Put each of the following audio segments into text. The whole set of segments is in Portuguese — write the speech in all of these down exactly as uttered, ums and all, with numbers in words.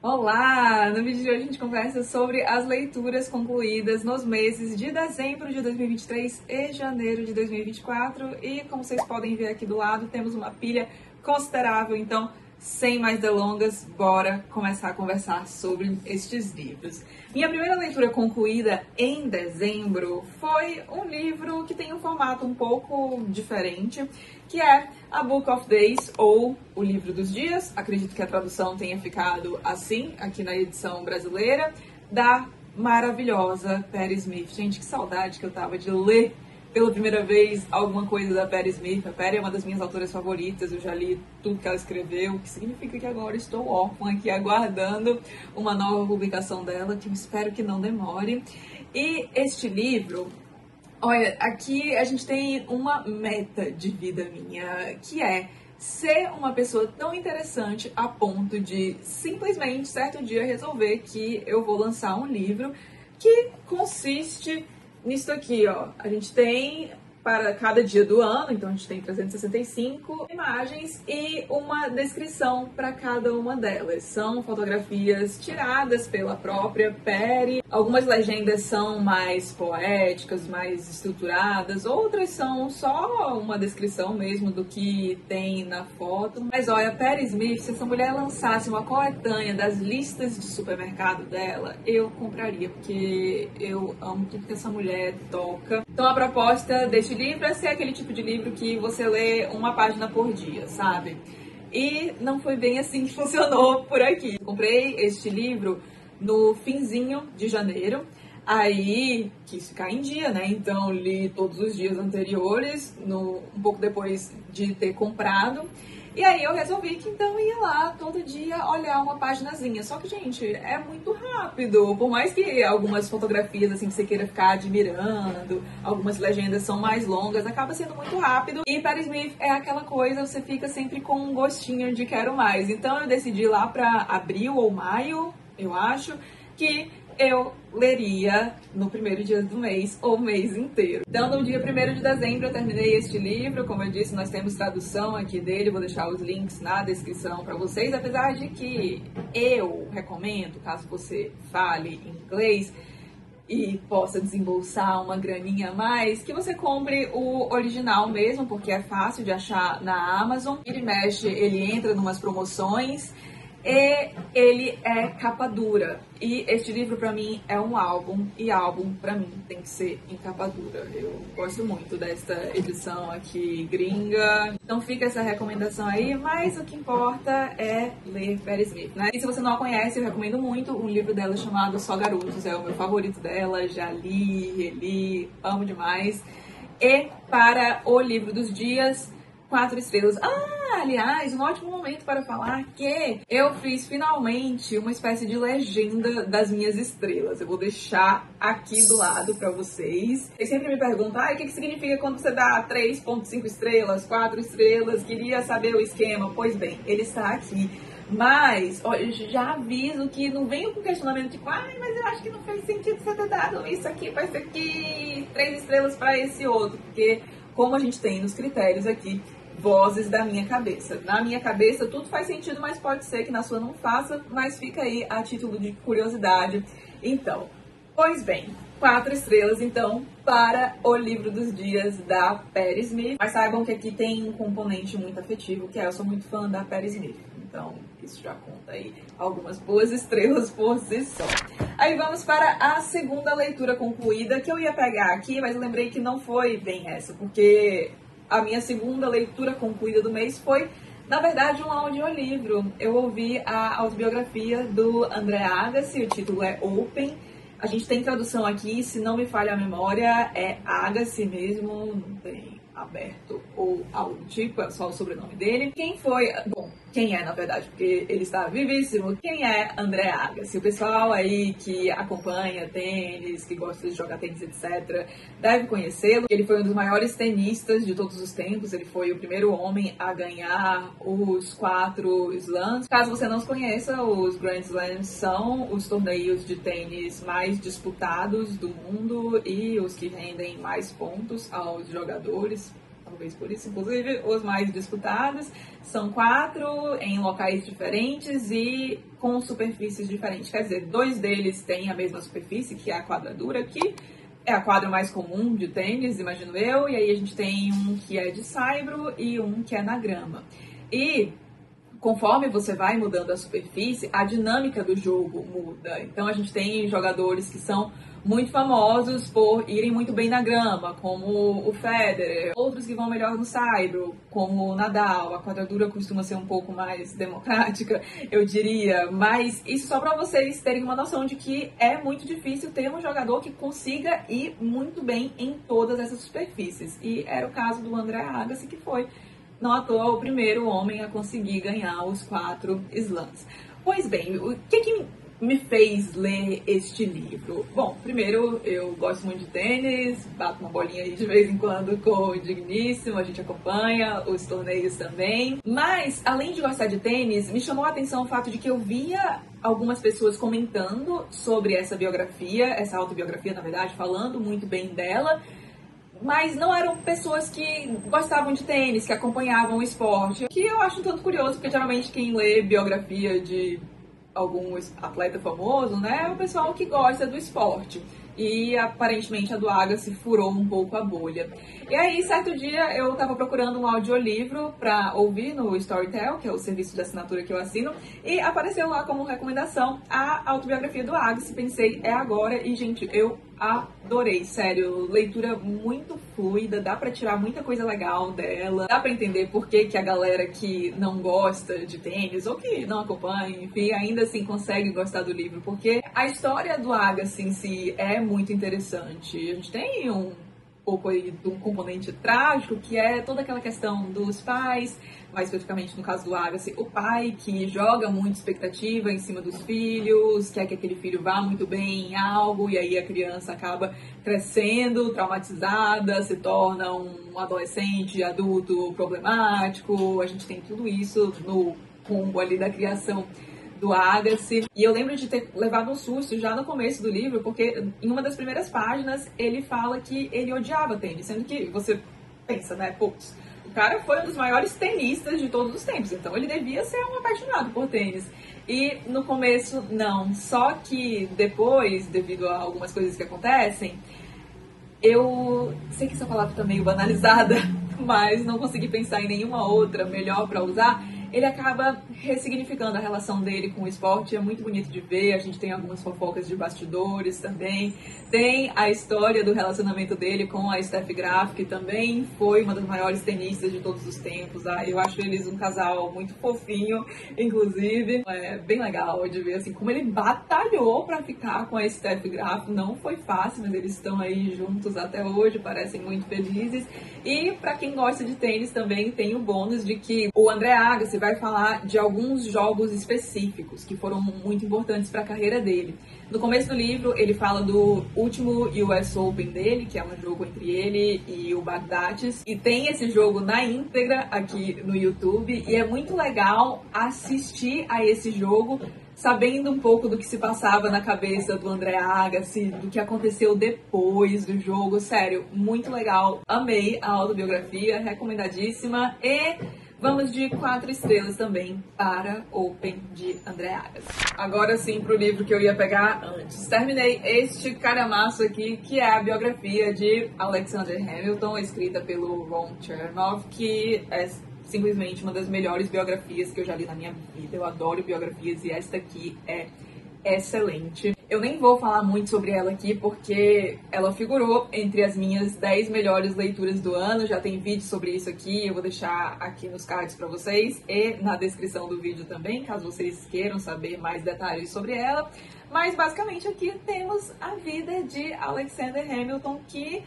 Olá! No vídeo de hoje a gente conversa sobre as leituras concluídas nos meses de dezembro de dois mil e vinte e três e janeiro de dois mil e vinte e quatro. E como vocês podem ver aqui do lado, temos uma pilha considerável, então sem mais delongas, bora começar a conversar sobre estes livros. Minha primeira leitura concluída em dezembro foi um livro que tem um formato um pouco diferente, que é A Book of Days, ou O Livro dos Dias. Acredito que a tradução tenha ficado assim, aqui na edição brasileira, da maravilhosa Patti Smith. Gente, que saudade que eu tava de ler pela primeira vez alguma coisa da Patti Smith. A Patti é uma das minhas autoras favoritas, eu já li tudo que ela escreveu, o que significa que agora estou órfã aqui aguardando uma nova publicação dela, que eu espero que não demore. E este livro, olha, aqui a gente tem uma meta de vida minha, que é ser uma pessoa tão interessante a ponto de simplesmente, certo dia, resolver que eu vou lançar um livro que consiste nisso aqui, ó. A gente tem para cada dia do ano, então a gente tem trezentas e sessenta e cinco imagens e uma descrição para cada uma delas. São fotografias tiradas pela própria Patti. Algumas legendas são mais poéticas, mais estruturadas, outras são só uma descrição mesmo do que tem na foto. Mas olha, Patti Smith, se essa mulher lançasse uma coletânea das listas de supermercado dela, eu compraria, porque eu amo tudo que essa mulher toca. Então a proposta deste livro é ser aquele tipo de livro que você lê uma página por dia, sabe? E não foi bem assim que funcionou por aqui. Comprei este livro no finzinho de janeiro, aí quis ficar em dia, né? Então li todos os dias anteriores, no, um pouco depois de ter comprado. E aí eu resolvi que então ia lá todo dia olhar uma paginazinha. Só que, gente, é muito rápido. Por mais que algumas fotografias, assim, que você queira ficar admirando, algumas legendas são mais longas, acaba sendo muito rápido. E Patti Smith é aquela coisa, você fica sempre com um gostinho de quero mais. Então eu decidi lá pra abril ou maio, eu acho, que eu leria no primeiro dia do mês ou mês inteiro. Então, no dia primeiro de dezembro, eu terminei este livro. Como eu disse, nós temos tradução aqui dele. Vou deixar os links na descrição para vocês. Apesar de que eu recomendo, caso você fale inglês e possa desembolsar uma graninha a mais, que você compre o original mesmo, porque é fácil de achar na Amazon. Ele mexe, ele entra numas promoções. E ele é capa dura. E este livro pra mim é um álbum. E álbum pra mim tem que ser em capa dura. Eu gosto muito desta edição aqui gringa. Então fica essa recomendação aí. Mas o que importa é ler Patti Smith, né? E se você não a conhece, eu recomendo muito um livro dela chamado Só Garotos. É o meu favorito dela. Já li, reli, amo demais. E para o livro dos dias, quatro estrelas. Ah, aliás, um ótimo momento para falar que eu fiz finalmente uma espécie de legenda das minhas estrelas. Eu vou deixar aqui do lado para vocês. E sempre me perguntam, ah, o que, que significa quando você dá três ponto cinco estrelas, quatro estrelas? Queria saber o esquema. Pois bem, ele está aqui. Mas, ó, eu já aviso que não venho com questionamento tipo, ai, mas eu acho que não faz sentido você ter dado isso aqui para esse aqui, três estrelas para esse outro. Porque, como a gente tem nos critérios aqui, vozes da minha cabeça. Na minha cabeça tudo faz sentido, mas pode ser que na sua não faça, mas fica aí a título de curiosidade. Então, pois bem, quatro estrelas então para o livro dos dias da Patti Smith. Mas saibam que aqui tem um componente muito afetivo, que é eu sou muito fã da Patti Smith. Então, isso já conta aí algumas boas estrelas por si só. Aí vamos para a segunda leitura concluída, que eu ia pegar aqui, mas eu lembrei que não foi bem essa, porque a minha segunda leitura concluída do mês foi, na verdade, um audiolivro. Eu ouvi a autobiografia do André Agassi, o título é Open. A gente tem tradução aqui, se não me falha a memória, é Agassi mesmo, não tem aberto ou algo do tipo, é só o sobrenome dele. Quem foi, bom, quem é na verdade, porque ele está vivíssimo, quem é André Agassi? O pessoal aí que acompanha tênis, que gosta de jogar tênis, etcétera, deve conhecê-lo. Ele foi um dos maiores tenistas de todos os tempos, ele foi o primeiro homem a ganhar os quatro slams. Caso você não os conheça, os Grand Slams são os torneios de tênis mais disputados do mundo e os que rendem mais pontos aos jogadores. talvez por isso, inclusive, os mais disputados. São quatro em locais diferentes e com superfícies diferentes. Quer dizer, dois deles têm a mesma superfície, que é a quadradura, que é a quadra mais comum de tênis, imagino eu. E aí a gente tem um que é de saibro e um que é na grama. E conforme você vai mudando a superfície, a dinâmica do jogo muda. Então a gente tem jogadores que são muito famosos por irem muito bem na grama, como o Federer. Outros que vão melhor no saibro, como o Nadal. A quadradura costuma ser um pouco mais democrática, eu diria. Mas isso só para vocês terem uma noção de que é muito difícil ter um jogador que consiga ir muito bem em todas essas superfícies. E era o caso do André Agassi, que foi, não à toa, o primeiro homem a conseguir ganhar os quatro slams. Pois bem, o que que me fez ler este livro? Bom, primeiro, eu gosto muito de tênis, bato uma bolinha aí de vez em quando com o Digníssimo, a gente acompanha os torneios também. Mas, além de gostar de tênis, me chamou a atenção o fato de que eu via algumas pessoas comentando sobre essa biografia, essa autobiografia, na verdade, falando muito bem dela, mas não eram pessoas que gostavam de tênis, que acompanhavam o esporte, que eu acho um tanto curioso, porque geralmente quem lê biografia de algum atleta famoso, né, é o pessoal que gosta do esporte. E aparentemente a do Agassi furou um pouco a bolha. E aí, certo dia, eu tava procurando um audiolivro pra ouvir no Storytel, que é o serviço de assinatura que eu assino, e apareceu lá como recomendação a autobiografia do Agassi. Pensei, é agora, e gente, eu adorei, sério, leitura muito fluida, dá pra tirar muita coisa legal dela, dá pra entender por que que a galera que não gosta de tênis, ou que não acompanha, enfim, ainda assim consegue gostar do livro, porque a história do Agassi em si é muito interessante. A gente tem um pouco aí de um componente trágico, que é toda aquela questão dos pais, mais especificamente no caso do Agassi, o pai que joga muita expectativa em cima dos filhos, quer que aquele filho vá muito bem em algo, e aí a criança acaba crescendo, traumatizada, se torna um adolescente, adulto problemático. A gente tem tudo isso no combo ali da criação do Agassi. E eu lembro de ter levado um susto já no começo do livro, porque em uma das primeiras páginas ele fala que ele odiava tênis, sendo que você pensa, né, putz, o cara foi um dos maiores tenistas de todos os tempos, então ele devia ser um apaixonado por tênis. E no começo, não. Só que depois, devido a algumas coisas que acontecem, eu sei que essa palavra tá meio banalizada, mas não consegui pensar em nenhuma outra melhor para usar. Ele acaba ressignificando a relação dele com o esporte, é muito bonito de ver. A gente tem algumas fofocas de bastidores também. Tem a história do relacionamento dele com a Steffi Graf, que também foi uma das maiores tenistas de todos os tempos. Ah, eu acho eles um casal muito fofinho, inclusive. É bem legal de ver assim como ele batalhou para ficar com a Steffi Graf. Não foi fácil, mas eles estão aí juntos até hoje, parecem muito felizes. E para quem gosta de tênis também tem o bônus de que o André Agassi vai falar de alguns jogos específicos que foram muito importantes para a carreira dele. No começo do livro, ele fala do último U S Open dele, que é um jogo entre ele e o Baghdatis, e tem esse jogo na íntegra aqui no YouTube, e é muito legal assistir a esse jogo sabendo um pouco do que se passava na cabeça do André Agassi, do que aconteceu depois do jogo. Sério, muito legal. Amei a autobiografia, recomendadíssima. E vamos de quatro estrelas também para Open de André Agassi. Agora sim pro livro que eu ia pegar antes. Terminei este calhamaço aqui, que é a biografia de Alexander Hamilton, escrita pelo Ron Chernoff, que é simplesmente uma das melhores biografias que eu já li na minha vida. Eu adoro biografias e esta aqui é excelente. Eu nem vou falar muito sobre ela aqui porque ela figurou entre as minhas dez melhores leituras do ano. Já tem vídeo sobre isso aqui, eu vou deixar aqui nos cards para vocês e na descrição do vídeo também, caso vocês queiram saber mais detalhes sobre ela. Mas basicamente aqui temos a vida de Alexander Hamilton, que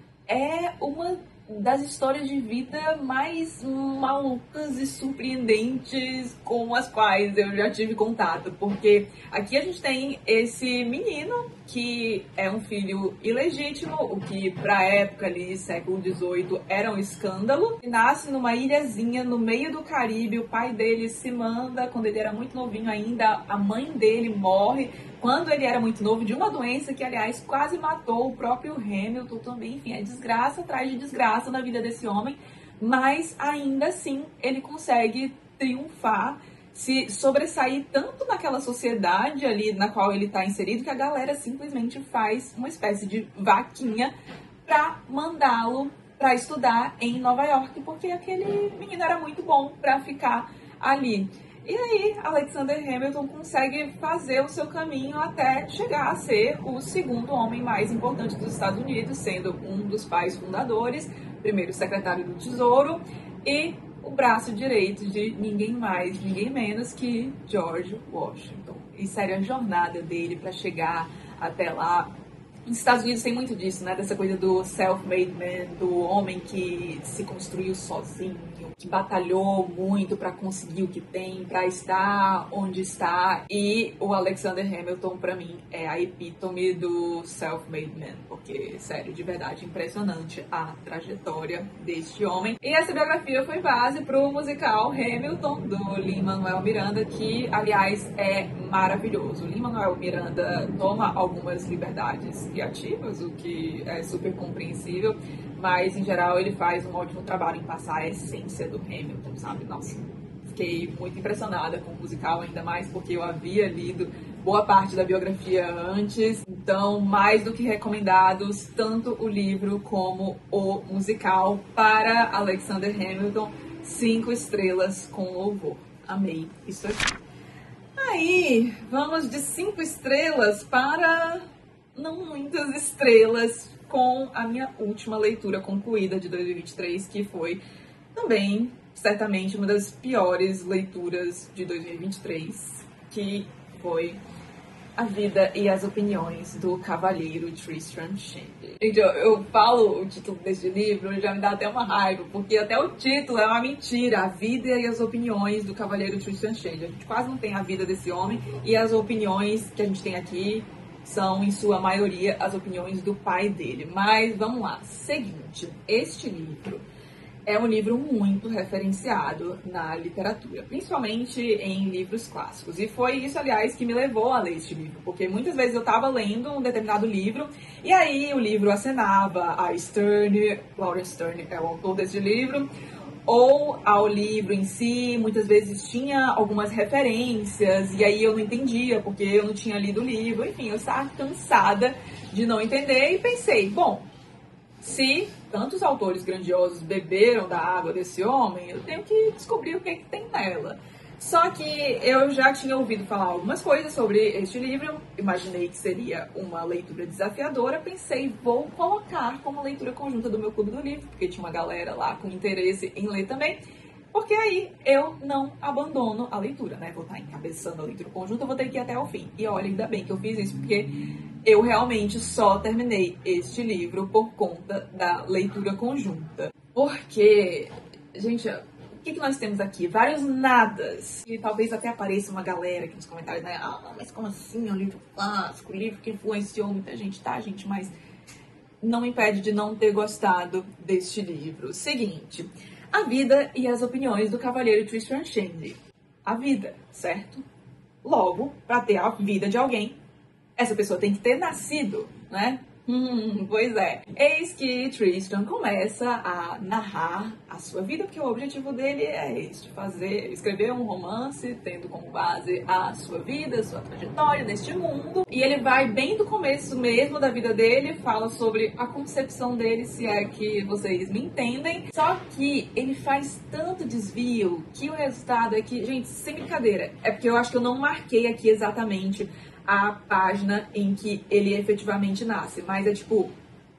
é uma das histórias de vida mais malucas e surpreendentes com as quais eu já tive contato, porque aqui a gente tem esse menino que é um filho ilegítimo, o que pra época ali, século dezoito, era um escândalo. Ele nasce numa ilhazinha no meio do Caribe, o pai dele se manda quando ele era muito novinho ainda, a mãe dele morre, quando ele era muito novo, de uma doença que, aliás, quase matou o próprio Hamilton também. Enfim, é desgraça atrás de desgraça na vida desse homem, mas ainda assim ele consegue triunfar, se sobressair tanto naquela sociedade ali na qual ele está inserido, que a galera simplesmente faz uma espécie de vaquinha para mandá-lo para estudar em Nova York, porque aquele menino era muito bom para ficar ali. E aí, Alexander Hamilton consegue fazer o seu caminho até chegar a ser o segundo homem mais importante dos Estados Unidos, sendo um dos pais fundadores, primeiro secretário do Tesouro e o braço direito de ninguém mais, ninguém menos que George Washington. E sério, a jornada dele para chegar até lá. Nos Estados Unidos tem muito disso, né? Dessa coisa do self-made man, do homem que se construiu sozinho, que batalhou muito para conseguir o que tem, para estar onde está. E o Alexander Hamilton, para mim, é a epítome do self-made man, porque, sério, de verdade, impressionante a trajetória deste homem. E essa biografia foi base para o musical Hamilton, do Lin-Manuel Miranda, que, aliás, é maravilhoso. O Lin-Manuel Miranda toma algumas liberdades criativas, o que é super compreensível, mas em geral ele faz um ótimo trabalho em passar a essência do Hamilton, sabe? Nossa, fiquei muito impressionada com o musical, ainda mais porque eu havia lido boa parte da biografia antes, então mais do que recomendados, tanto o livro como o musical para Alexander Hamilton, cinco estrelas com louvor. Amei isso aqui. Aí, vamos de cinco estrelas para não muitas estrelas com a minha última leitura concluída de dois mil e vinte e três, que foi também, certamente, uma das piores leituras de dois mil e vinte e três, que foi A Vida e as Opiniões do Cavaleiro Tristram Shandy. Gente, eu, eu falo o título deste livro e já me dá até uma raiva, porque até o título é uma mentira. A Vida e as Opiniões do Cavaleiro Tristram Shandy. A gente quase não tem a vida desse homem, e as opiniões que a gente tem aqui são, em sua maioria, as opiniões do pai dele. Mas vamos lá. Seguinte, este livro é um livro muito referenciado na literatura, principalmente em livros clássicos. E foi isso, aliás, que me levou a ler este livro, porque muitas vezes eu estava lendo um determinado livro, e aí o livro acenava a Sterne, Laurence Sterne é o autor desse livro, ou ao livro em si, muitas vezes tinha algumas referências, e aí eu não entendia, porque eu não tinha lido o livro. Enfim, eu estava cansada de não entender e pensei, bom, se tantos autores grandiosos beberam da água desse homem, eu tenho que descobrir o que, é que tem nela. Só que eu já tinha ouvido falar algumas coisas sobre este livro, imaginei que seria uma leitura desafiadora, pensei, vou colocar como leitura conjunta do meu clube do livro, porque tinha uma galera lá com interesse em ler também, porque aí eu não abandono a leitura, né? Vou estar encabeçando a leitura conjunta, vou ter que ir até o fim. E olha, ainda bem que eu fiz isso, porque eu realmente só terminei este livro por conta da leitura conjunta. Porque, gente, o que, que nós temos aqui? Vários nadas. E talvez até apareça uma galera aqui nos comentários, né? Ah, mas como assim? É um livro clássico, um livro que influenciou muita gente, tá, gente? Mas não me impede de não ter gostado deste livro. Seguinte, A Vida e as Opiniões do Cavaleiro Tristram Shandy. A vida, certo? Logo, para ter a vida de alguém, essa pessoa tem que ter nascido, né? Hum, pois é. Eis que Tristram começa a narrar a sua vida, porque o objetivo dele é este, fazer, escrever um romance, tendo como base a sua vida, a sua trajetória neste mundo. E ele vai bem do começo mesmo da vida dele, fala sobre a concepção dele, se é que vocês me entendem. Só que ele faz tanto desvio que o resultado é que, gente, sem brincadeira, é porque eu acho que eu não marquei aqui exatamente a página em que ele efetivamente nasce, mas é tipo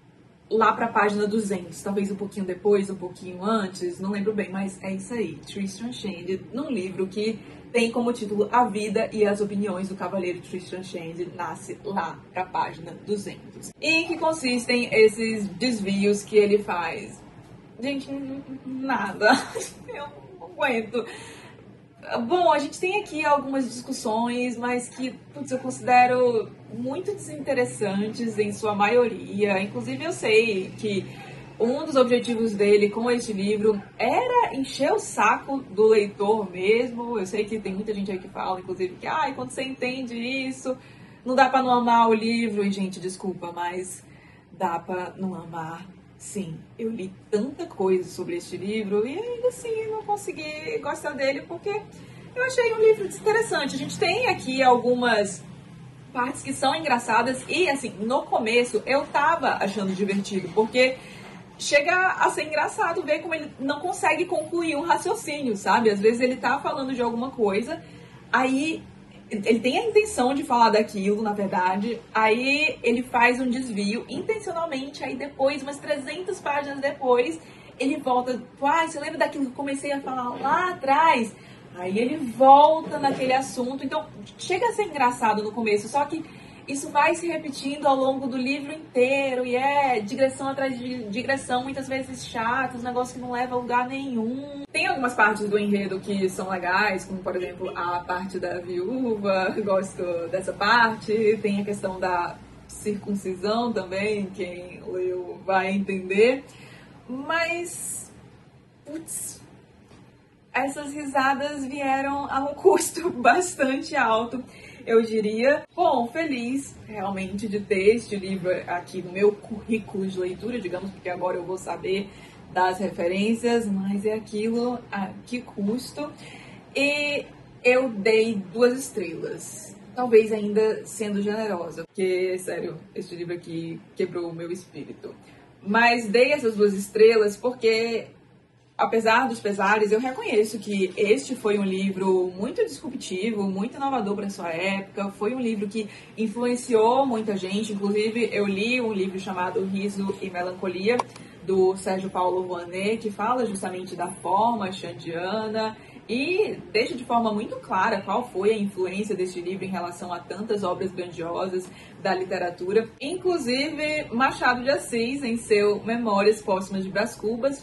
lá pra página duzentos, talvez um pouquinho depois, um pouquinho antes, não lembro bem, mas é isso aí, Tristram Shandy, num livro que tem como título A Vida e as Opiniões do Cavaleiro Tristram Shandy, nasce lá pra página duzentos. E em que consistem esses desvios que ele faz? Gente, nada, eu não aguento. Bom, a gente tem aqui algumas discussões, mas que, putz, eu considero muito desinteressantes em sua maioria. Inclusive, eu sei que um dos objetivos dele com este livro era encher o saco do leitor mesmo. Eu sei que tem muita gente aí que fala, inclusive, que ah, quando você entende isso, não dá pra não amar o livro, e gente, desculpa, mas dá pra não amar, sim. Eu li tanta coisa sobre este livro e ainda assim não consegui gostar dele porque eu achei um livro interessante. A gente tem aqui algumas partes que são engraçadas e, assim, no começo eu tava achando divertido, porque chega a ser engraçado ver como ele não consegue concluir um raciocínio, sabe? Às vezes ele tá falando de alguma coisa, aí ele tem a intenção de falar daquilo, na verdade, aí ele faz um desvio intencionalmente, aí depois, umas trezentas páginas depois, ele volta, ah, você lembra daquilo que eu comecei a falar lá atrás? Aí ele volta naquele assunto, então chega a ser engraçado no começo, só que isso vai se repetindo ao longo do livro inteiro, e é digressão atrás de digressão, muitas vezes chata, um negócio que não leva a lugar nenhum. Tem algumas partes do enredo que são legais, como por exemplo a parte da viúva, gosto dessa parte, tem a questão da circuncisão também, quem leu vai entender, mas, putz, essas risadas vieram a um custo bastante alto, eu diria. Bom, feliz realmente de ter este livro aqui no meu currículo de leitura, digamos, porque agora eu vou saber das referências, mas é aquilo a que custo. E eu dei duas estrelas, talvez ainda sendo generosa, porque, sério, este livro aqui quebrou o meu espírito. Mas dei essas duas estrelas porque, apesar dos pesares, eu reconheço que este foi um livro muito disruptivo, muito inovador para sua época. Foi um livro que influenciou muita gente. Inclusive, eu li um livro chamado Riso e Melancolia, do Sérgio Paulo Rouanet, que fala justamente da forma xandiana e deixa de forma muito clara qual foi a influência deste livro em relação a tantas obras grandiosas da literatura. Inclusive, Machado de Assis, em seu Memórias Póstumas de Brás Cubas,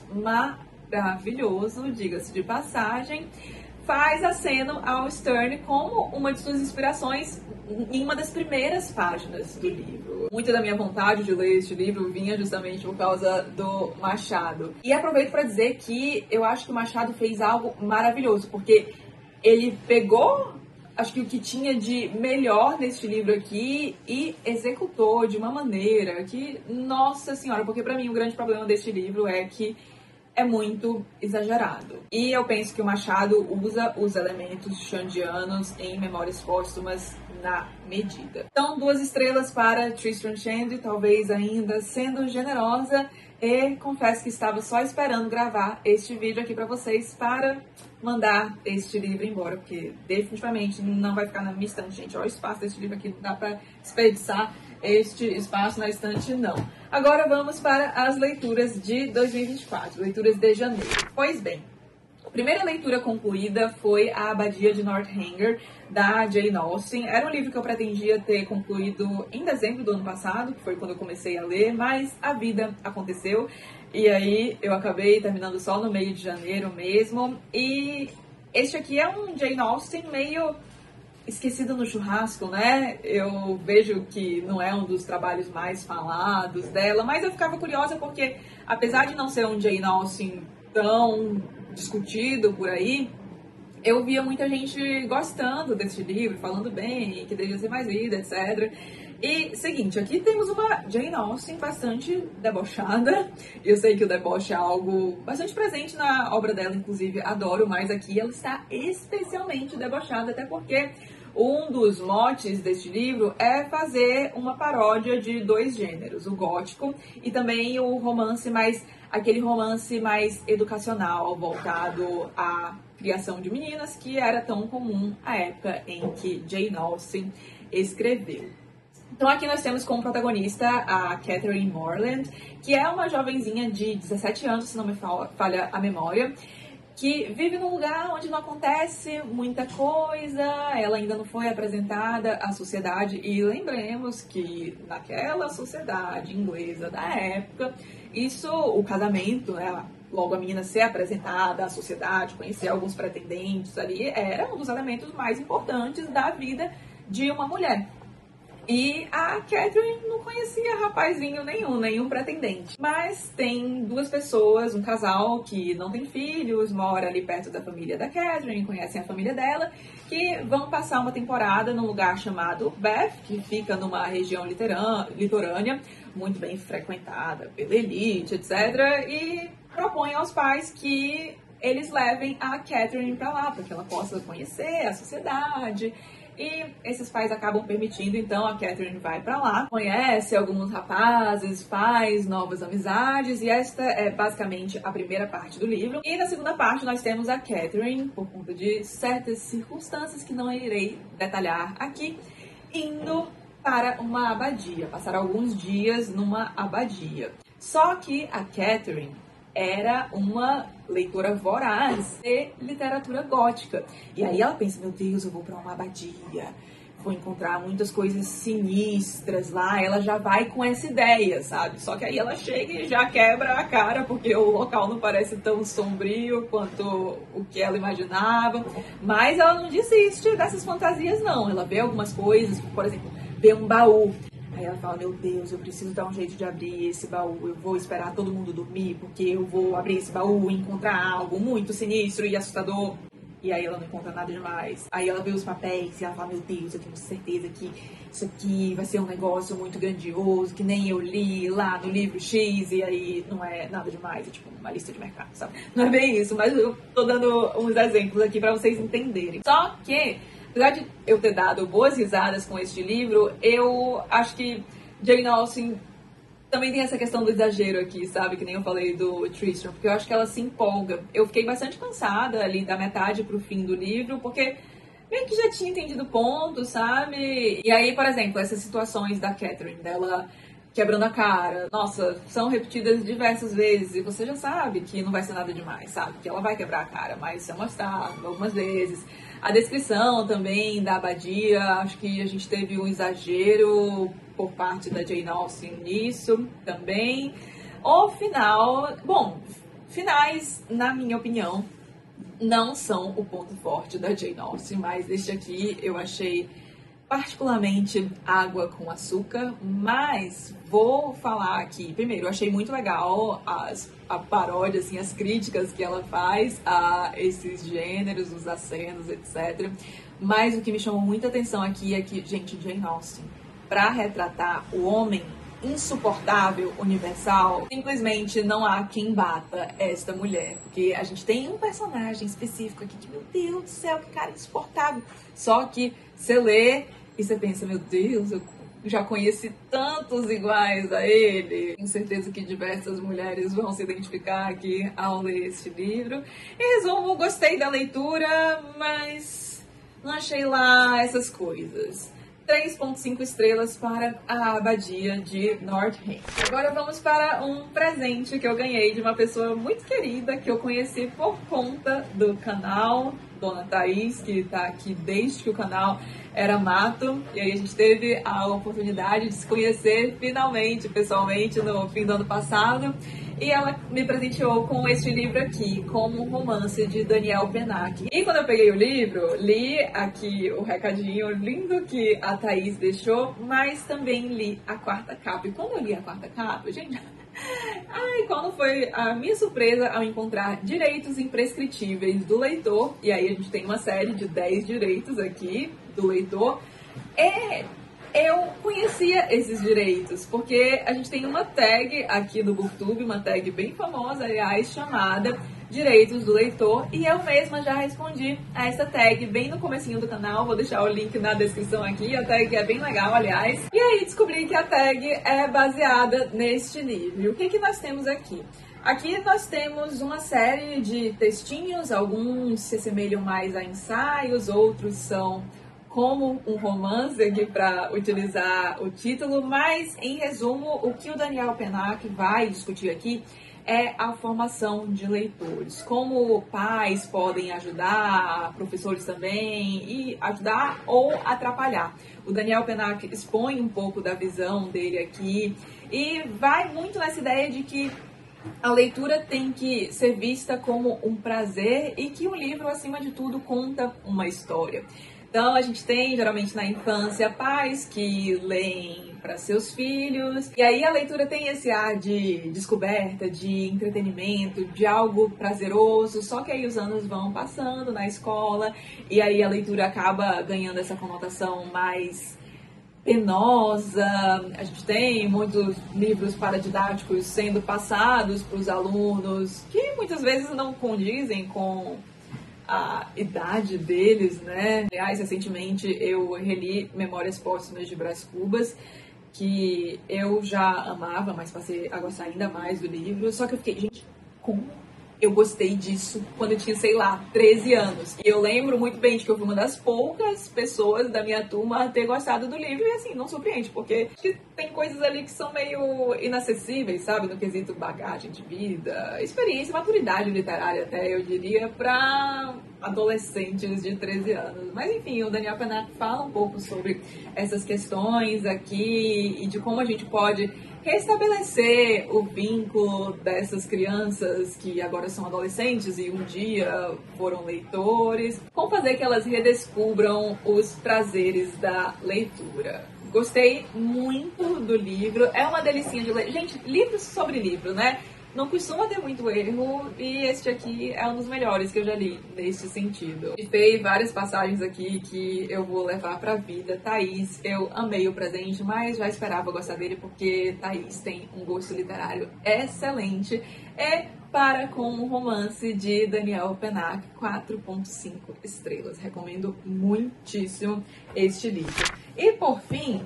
maravilhoso, diga-se de passagem, faz aceno ao Sterne como uma de suas inspirações em uma das primeiras páginas do livro. Muita da minha vontade de ler este livro vinha justamente por causa do Machado. E aproveito para dizer que eu acho que o Machado fez algo maravilhoso, porque ele pegou, acho que o que tinha de melhor neste livro aqui e executou de uma maneira que, nossa senhora, porque para mim o grande problema deste livro é que é muito exagerado. E eu penso que o Machado usa os elementos xandianos em Memórias Póstumas na medida. Então, duas estrelas para Tristram Shandy, talvez ainda sendo generosa, e confesso que estava só esperando gravar este vídeo aqui para vocês para mandar este livro embora, porque definitivamente não vai ficar na minha estante, gente. Olha o espaço deste livro aqui, não dá para desperdiçar este espaço na estante, não. Agora vamos para as leituras de dois mil e vinte e quatro, leituras de janeiro. Pois bem, a primeira leitura concluída foi A Abadia de Northanger, da Jane Austen. Era um livro que eu pretendia ter concluído em dezembro do ano passado, que foi quando eu comecei a ler, mas a vida aconteceu e aí eu acabei terminando só no meio de janeiro mesmo. E este aqui é um Jane Austen meio esquecido no churrasco, né? Eu vejo que não é um dos trabalhos mais falados dela, mas eu ficava curiosa porque, apesar de não ser um Jane Austen tão discutido por aí, eu via muita gente gostando desse livro, falando bem, que devia ser mais lido, etcétera. E, seguinte, aqui temos uma Jane Austen bastante debochada. Eu sei que o deboche é algo bastante presente na obra dela, inclusive adoro, mas aqui ela está especialmente debochada, até porque um dos motes deste livro é fazer uma paródia de dois gêneros, o gótico e também o romance mais, aquele romance mais educacional, voltado à criação de meninas, que era tão comum à época em que Jane Austen escreveu. Então aqui nós temos como protagonista a Catherine Morland, que é uma jovenzinha de dezessete anos, se não me falha a memória, que vive num lugar onde não acontece muita coisa, ela ainda não foi apresentada à sociedade, e lembremos que naquela sociedade inglesa da época, isso, o casamento, né, logo a menina ser apresentada à sociedade, conhecer alguns pretendentes ali, era um dos elementos mais importantes da vida de uma mulher. E a Catherine não conhecia rapazinho nenhum, nenhum pretendente. Mas tem duas pessoas, um casal que não tem filhos, mora ali perto da família da Catherine, conhecem a família dela, que vão passar uma temporada num lugar chamado Bath, que fica numa região litorânea, muito bem frequentada pela elite, etcétera. E propõem aos pais que eles levem a Catherine pra lá, para que ela possa conhecer a sociedade. E esses pais acabam permitindo, então a Catherine vai pra lá, conhece alguns rapazes, faz novas amizades, e esta é basicamente a primeira parte do livro. E na segunda parte nós temos a Catherine, por conta de certas circunstâncias que não irei detalhar aqui, indo para uma abadia, passar alguns dias numa abadia. Só que a Catherine era uma leitora voraz de literatura gótica. E aí ela pensa, meu Deus, eu vou para uma abadia, vou encontrar muitas coisas sinistras lá. Ela já vai com essa ideia, sabe? Só que aí ela chega e já quebra a cara, porque o local não parece tão sombrio quanto o que ela imaginava. Mas ela não desiste dessas fantasias, não. Ela vê algumas coisas, por exemplo, vê um baú. Aí ela fala, meu Deus, eu preciso dar um jeito de abrir esse baú, eu vou esperar todo mundo dormir, porque eu vou abrir esse baú e encontrar algo muito sinistro e assustador. E aí ela não encontra nada demais. Aí ela vê os papéis e ela fala, meu Deus, eu tenho certeza que isso aqui vai ser um negócio muito grandioso, que nem eu li lá no livro X, e aí não é nada demais, é tipo uma lista de mercado, sabe? Não é bem isso, mas eu tô dando uns exemplos aqui pra vocês entenderem. Só que, apesar de eu ter dado boas risadas com este livro, eu acho que Jane Austen também tem essa questão do exagero aqui, sabe? Que nem eu falei do Tristram, porque eu acho que ela se empolga. Eu fiquei bastante cansada ali da metade pro fim do livro, porque meio que já tinha entendido o ponto, sabe? E aí, por exemplo, essas situações da Catherine, dela quebrando a cara, nossa, são repetidas diversas vezes e você já sabe que não vai ser nada demais, sabe? Que ela vai quebrar a cara, mas se é mostrado algumas vezes. A descrição também da abadia, acho que a gente teve um exagero por parte da Jane Austen nisso também. O final, bom, finais, na minha opinião, não são o ponto forte da Jane Austen, mas este aqui eu achei particularmente água com açúcar, mas vou falar aqui, primeiro, eu achei muito legal as, a paródia, assim, as críticas que ela faz a esses gêneros, os acenos, etcétera. Mas o que me chamou muita atenção aqui é que, gente, Jane Austen, para retratar o homem insuportável, universal, simplesmente não há quem bata esta mulher, porque a gente tem um personagem específico aqui que, meu Deus do céu, que cara insuportável, só que você lê e você pensa, meu Deus, eu já conheci tantos iguais a ele. Tenho certeza que diversas mulheres vão se identificar aqui ao ler este livro. Em resumo, gostei da leitura, mas não achei lá essas coisas. três ponto cinco estrelas para a abadia de Northanger. Agora vamos para um presente que eu ganhei de uma pessoa muito querida que eu conheci por conta do canal, Dona Thaís, que está aqui desde que o canal era mato. E aí a gente teve a oportunidade de se conhecer finalmente, pessoalmente, no fim do ano passado. E ela me presenteou com este livro aqui, como um romance de Daniel Pennac. E quando eu peguei o livro, li aqui o recadinho lindo que a Thaís deixou, mas também li a quarta capa. E quando eu li a quarta capa, gente... Ai, qual não foi a minha surpresa ao encontrar direitos imprescritíveis do leitor. E aí a gente tem uma série de dez direitos aqui do leitor. É... Eu conhecia esses direitos, porque a gente tem uma tag aqui no BookTube, uma tag bem famosa, aliás, chamada Direitos do Leitor, e eu mesma já respondi a essa tag bem no comecinho do canal, vou deixar o link na descrição aqui, a tag é bem legal, aliás. E aí descobri que a tag é baseada neste livro. E o que que nós temos aqui? Aqui nós temos uma série de textinhos, alguns se assemelham mais a ensaios, outros são como um romance aqui para utilizar o título, mas em resumo, o que o Daniel Pennac vai discutir aqui é a formação de leitores, como pais podem ajudar, professores também, e ajudar ou atrapalhar. O Daniel Pennac expõe um pouco da visão dele aqui e vai muito nessa ideia de que a leitura tem que ser vista como um prazer e que o livro, acima de tudo, conta uma história. Então a gente tem geralmente na infância pais que leem para seus filhos, e aí a leitura tem esse ar de descoberta, de entretenimento, de algo prazeroso, só que aí os anos vão passando na escola e aí a leitura acaba ganhando essa conotação mais penosa. A gente tem muitos livros paradidáticos sendo passados para os alunos que muitas vezes não condizem com a idade deles, né? Aliás, recentemente eu reli Memórias Póstumas de Brás Cubas, que eu já amava, mas passei a gostar ainda mais do livro. Só que eu fiquei, gente, como eu gostei disso quando eu tinha, sei lá, treze anos. E eu lembro muito bem de que eu fui uma das poucas pessoas da minha turma a ter gostado do livro. E assim, não surpreende, porque tem coisas ali que são meio inacessíveis, sabe? No quesito bagagem de vida, experiência, maturidade literária até, eu diria, para adolescentes de treze anos. Mas enfim, o Daniel Pennac fala um pouco sobre essas questões aqui e de como a gente pode restabelecer o vínculo dessas crianças que agora são adolescentes e um dia foram leitores, como fazer que elas redescubram os prazeres da leitura. Gostei muito do livro, é uma delicinha de ler. Gente, livros sobre livro, né? Não costuma ter muito erro e este aqui é um dos melhores que eu já li nesse sentido. E tem várias passagens aqui que eu vou levar pra vida. Thaís, eu amei o presente, mas já esperava gostar dele porque Thaís tem um gosto literário excelente. É para com o romance de Daniel Pennac, quatro ponto cinco estrelas. Recomendo muitíssimo este livro. E por fim,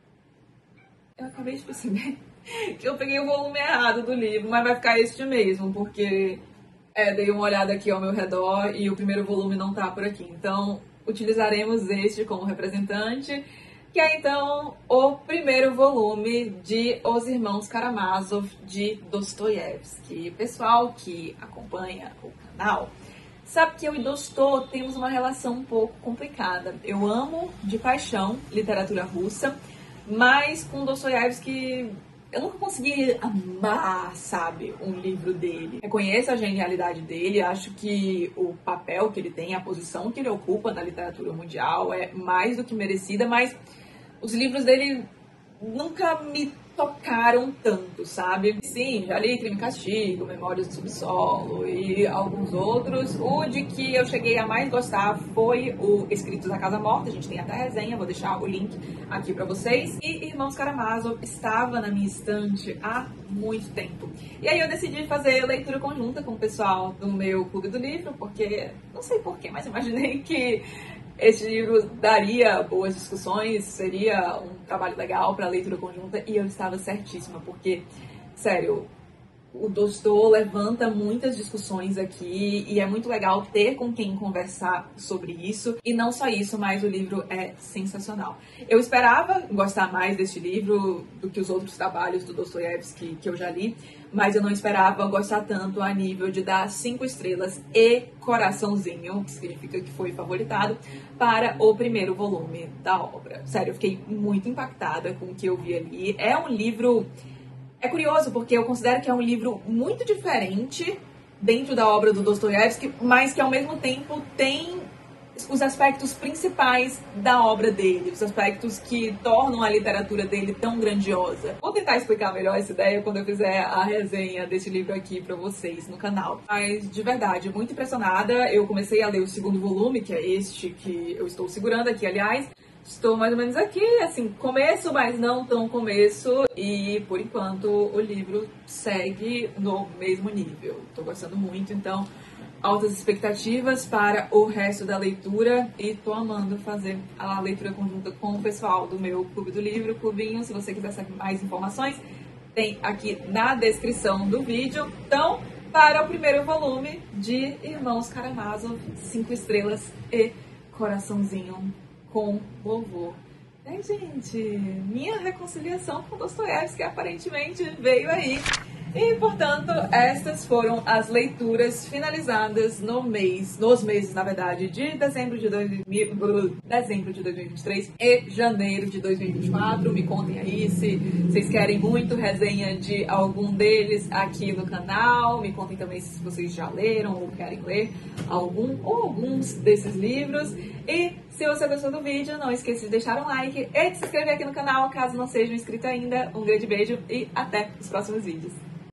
eu acabei de perceber que eu peguei o volume errado do livro, mas vai ficar este mesmo, porque é, dei uma olhada aqui ao meu redor e o primeiro volume não tá por aqui. Então, utilizaremos este como representante, que é então o primeiro volume de Os Irmãos Karamazov, de Dostoiévski. Pessoal que acompanha o canal sabe que eu e Dostô temos uma relação um pouco complicada. Eu amo de paixão literatura russa, mas com Dostoiévski eu nunca consegui amar, sabe, um livro dele. Reconheço a genialidade dele, acho que o papel que ele tem, a posição que ele ocupa na literatura mundial é mais do que merecida, mas os livros dele nunca me tocaram tanto, sabe? Sim, já li Crime e Castigo, Memórias do Subsolo e alguns outros. O de que eu cheguei a mais gostar foi o Escritos da Casa Morta, a gente tem até resenha, vou deixar o link aqui pra vocês. E Irmãos Karamazov estava na minha estante há muito tempo. E aí eu decidi fazer leitura conjunta com o pessoal do meu clube do livro, porque, não sei porquê, mas imaginei que este livro daria boas discussões, seria um trabalho legal para leitura conjunta, e eu estava certíssima, porque, sério, o Dostô levanta muitas discussões aqui e é muito legal ter com quem conversar sobre isso. E não só isso, mas o livro é sensacional. Eu esperava gostar mais deste livro do que os outros trabalhos do Dostoiévski que eu já li, mas eu não esperava gostar tanto a nível de dar cinco estrelas e coraçãozinho, que significa que foi favoritado, para o primeiro volume da obra. Sério, eu fiquei muito impactada com o que eu vi ali. É um livro... É curioso, porque eu considero que é um livro muito diferente dentro da obra do Dostoiévski, mas que ao mesmo tempo tem os aspectos principais da obra dele, os aspectos que tornam a literatura dele tão grandiosa. Vou tentar explicar melhor essa ideia quando eu fizer a resenha desse livro aqui pra vocês no canal. Mas, de verdade, muito impressionada. Eu comecei a ler o segundo volume, que é este que eu estou segurando aqui, aliás. Estou mais ou menos aqui, assim, começo, mas não tão começo, e por enquanto o livro segue no mesmo nível. Estou gostando muito, então, altas expectativas para o resto da leitura, e estou amando fazer a leitura conjunta com o pessoal do meu Clube do Livro, Clubinho. Se você quiser saber mais informações, tem aqui na descrição do vídeo. Então, para o primeiro volume de Irmãos Karamazov, cinco estrelas e coraçãozinho com louvor. É, gente, minha reconciliação com Dostoiévski aparentemente veio aí. E, portanto, estas foram as leituras finalizadas no mês, nos meses, na verdade, de dezembro de, dois mil, dezembro de dois mil e vinte e três e janeiro de dois mil e vinte e quatro. Me contem aí se vocês querem muito resenha de algum deles aqui no canal. Me contem também se vocês já leram ou querem ler algum ou alguns desses livros. E Se você gostou do vídeo, não esqueça de deixar um like e de se inscrever aqui no canal, caso não seja inscrito ainda. Um grande beijo e até os próximos vídeos.